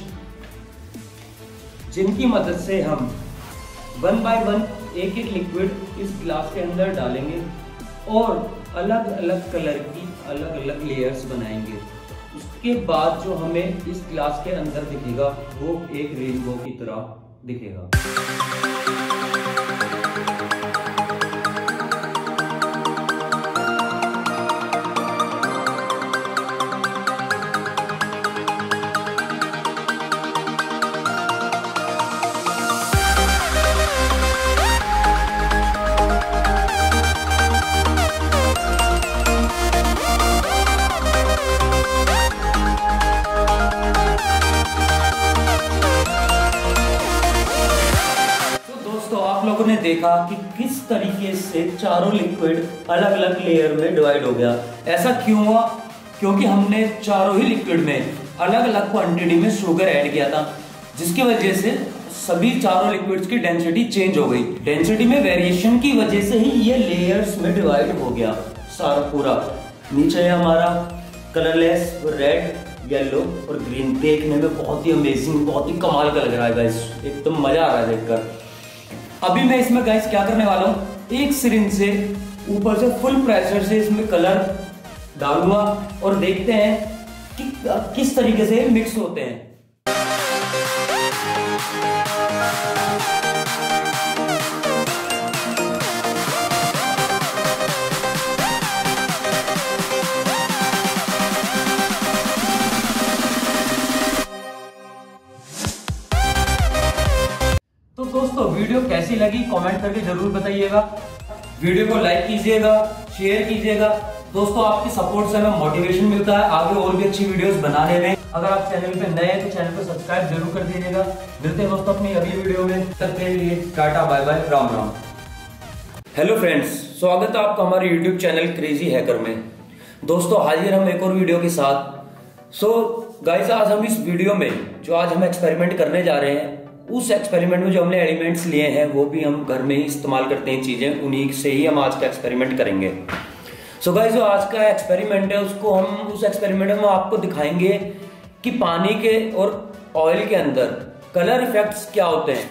जिनकी मदद से हम वन बाय वन एक एक लिक्विड इस ग्लास के अंदर डालेंगे और अलग अलग कलर की अलग अलग लेयर्स बनाएंगे। उसके बाद जो हमें इस ग्लास के अंदर दिखेगा वो एक रेनबो की तरह दिखेगा। लोगों ने देखा कि किस तरीके से चारों लिक्विड अलग अलग लेयर में डिवाइड हो गया। ऐसा क्यों हुआ? क्योंकि हमने चारों ही लिक्विड में अलग अलग क्वांटिटी में शुगर ऐड किया था, जिसकी वजह से सभी चारों लिक्विड्स की डेंसिटी चेंज हो गई। डेंसिटी में वेरिएशन की वजह से ही ये लेयर्स में डिवाइड हो गया सारा पूरा। नीचे है हमारा कलरलेस रेड, येलो और ग्रीन। देखने में बहुत ही अमेजिंग, बहुत ही कमाल का लग रहा है गाइस, एकदम मजा आ रहा है देखकर। अभी मैं इसमें गाइस क्या करने वाला हूँ, एक सिरिंज से ऊपर से फुल प्रेशर से इसमें कलर डालूंगा और देखते हैं कि किस तरीके से मिक्स होते हैं। तो दोस्तों वीडियो कैसी लगी कमेंट करके जरूर बताइएगा। वीडियो को लाइक कीजिएगा, शेयर कीजिएगा। दोस्तों आपकी सपोर्ट से हमें मोटिवेशन मिलता है आगे और भी अच्छी वीडियोस बनाने में। अगर आप चैनल पे नए हैं तो चैनल को सब्सक्राइब जरूर कर दीजिएगा। मिलते हैं दोस्तों अपनी अगली वीडियो में, तब के लिए tata bye bye, Ram Ram. Hello friends, स्वागत है आपका हमारे यूट्यूब चैनल क्रेजी हैकर में। दोस्तों हाजिर हम एक और वीडियो के साथ। सो गाइस आज हम इस वीडियो में जो आज हम एक्सपेरिमेंट करने जा रहे हैं, उस एक्सपेरिमेंट में जो हमने एलिमेंट्स लिए हैं वो भी हम घर में ही इस्तेमाल करते हैं चीजें, उन्हीं से ही हम आज का एक्सपेरिमेंट करेंगे। सो गाइस जो आज का एक्सपेरिमेंट है उसको हम उस एक्सपेरिमेंट में आपको दिखाएंगे कि पानी के और ऑयल के अंदर कलर इफेक्ट्स क्या होते हैं।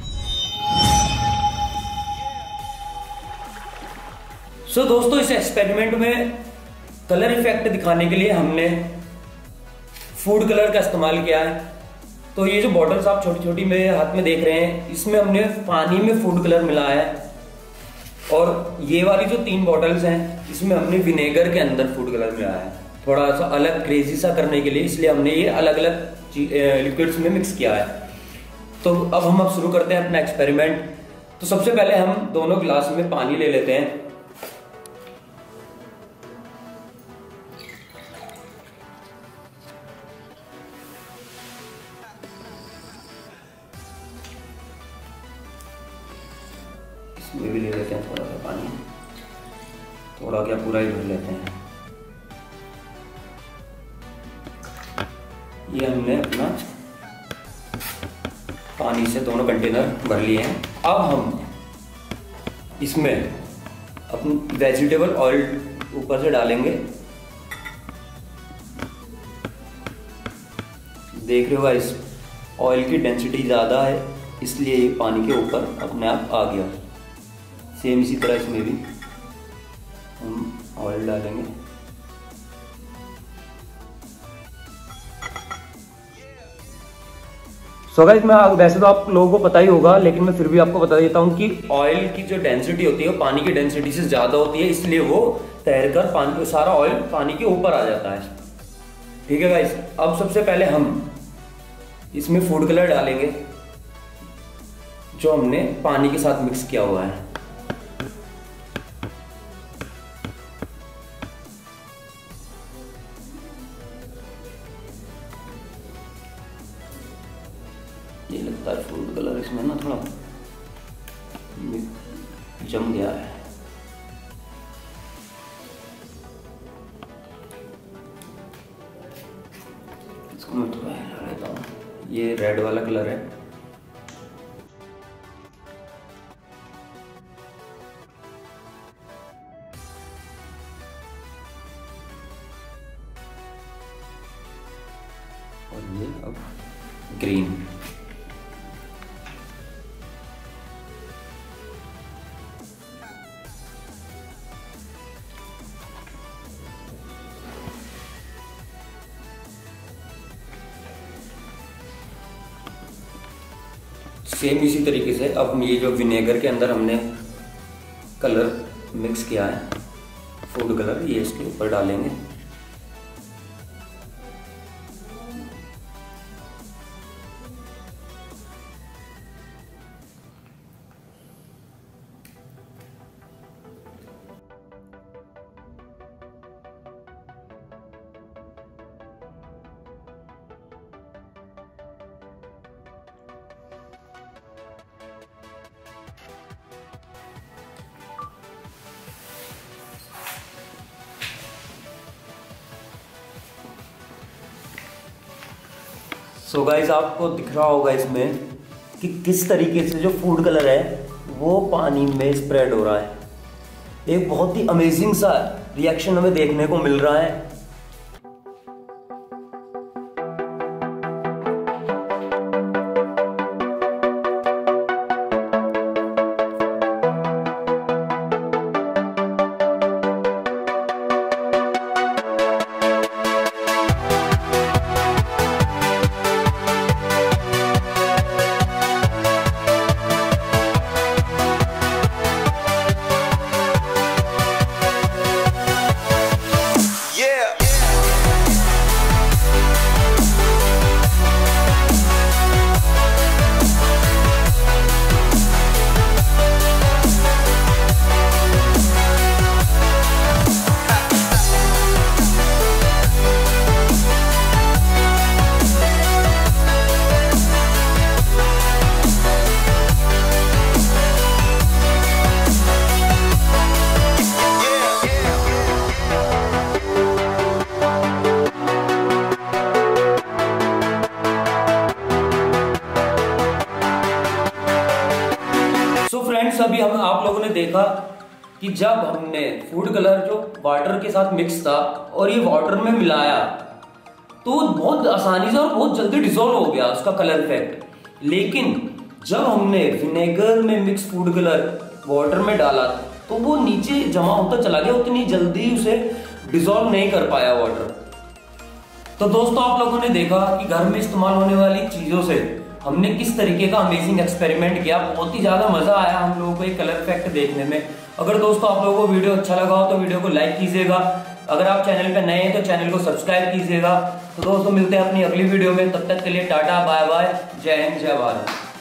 सो so, दोस्तों इस एक्सपेरिमेंट में कलर इफेक्ट दिखाने के लिए हमने फूड कलर का इस्तेमाल किया है। तो ये जो बॉटल्स आप छोटी छोटी मेरे हाथ में देख रहे हैं, इसमें हमने पानी में फूड कलर मिलाया है, और ये वाली जो तीन बॉटल्स हैं इसमें हमने विनेगर के अंदर फूड कलर मिलाया है, थोड़ा सा अलग क्रेजी सा करने के लिए। इसलिए हमने ये अलग अलग लिक्विड्स में मिक्स किया है। तो अब हम अब शुरू करते हैं अपना एक्सपेरिमेंट। तो सबसे पहले हम दोनों ग्लास में पानी ले लेते हैं। इसमें भी ले लेते हैं थोड़ा सा पानी, थोड़ा क्या पूरा ही भर लेते हैं। ये हमने अपना पानी से दोनों कंटेनर भर लिए हैं। अब हम इसमें अपनी वेजिटेबल ऑयल ऊपर से डालेंगे। देख रहे हो गाइस, ऑयल की डेंसिटी ज़्यादा है इसलिए ये पानी के ऊपर अपने आप आ गया। सेम इसी तरह इसमें भी हम ऑयल डालेंगे। सो गाइस मैं वैसे तो आप लोगों को पता ही होगा, लेकिन मैं फिर भी आपको बता देता हूँ कि ऑयल की जो डेंसिटी होती है वो पानी की डेंसिटी से ज्यादा होती है, इसलिए वो तैरकर पानी सारा ऑयल पानी के ऊपर आ जाता है। ठीक है गाइस, अब सबसे पहले हम इसमें फूड कलर डालेंगे जो हमने पानी के साथ मिक्स किया हुआ है। ये लगता है फूड कलर इसमें ना थोड़ा जम गया है। इसको मैं थोड़ा हिला लेता हूँ। ये रेड वाला कलर है। और ये अब ग्रीन। सेम इसी तरीके से अब ये जो विनेगर के अंदर हमने कलर मिक्स किया है, फूड कलर, ये इसके ऊपर डालेंगे। सो so गाइस, आपको दिख रहा होगा इसमें कि किस तरीके से जो फूड कलर है वो पानी में स्प्रेड हो रहा है। एक बहुत ही अमेजिंग सा रिएक्शन हमें देखने को मिल रहा है। अभी हम आप लोगों ने देखा कि जब हमने फूड कलर जो वाटर के साथ मिक्स था और ये वाटर में मिलाया तो बहुत आसानी से और बहुत जल्दी डिसॉल्व हो गया उसका कलर इफेक्ट। लेकिन जब हमने विनेगर में मिक्स फूड कलर वाटर में डाला तो वो नीचे जमा होता चला गया, उतनी जल्दी उसे डिसॉल्व नहीं कर पाया वाटर। तो दोस्तों, आप लोगों ने देखा कि घर में इस्तेमाल होने वाली चीजों से हमने किस तरीके का अमेजिंग एक्सपेरिमेंट किया। बहुत ही ज्यादा मजा आया हम लोगों को एक कलर इफेक्ट देखने में। अगर दोस्तों आप लोगों को वीडियो अच्छा लगा हो तो वीडियो को लाइक कीजिएगा। अगर आप चैनल पे नए हैं तो चैनल को सब्सक्राइब कीजिएगा। तो दोस्तों, मिलते हैं अपनी अगली वीडियो में। तब तक के लिए टाटा बाय बाय, जय हिंद, जय भारत।